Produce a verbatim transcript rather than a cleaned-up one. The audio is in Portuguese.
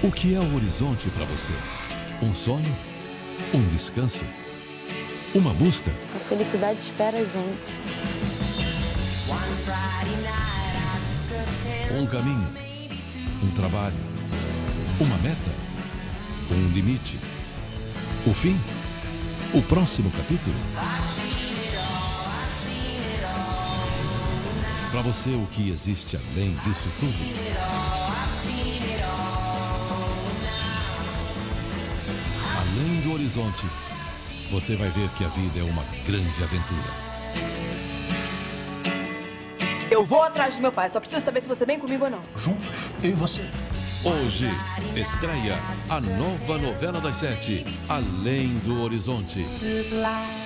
O que é o horizonte para você? Um sonho? Um descanso? Uma busca? A felicidade espera a gente. Um caminho? Um trabalho? Uma meta? Um limite? O fim? O próximo capítulo? Para você, o que existe além disso tudo? Além do horizonte, você vai ver que a vida é uma grande aventura. Eu vou atrás do meu pai, só preciso saber se você vem comigo ou não. Juntos, eu e você. Hoje, estreia a nova novela das sete, Além do Horizonte.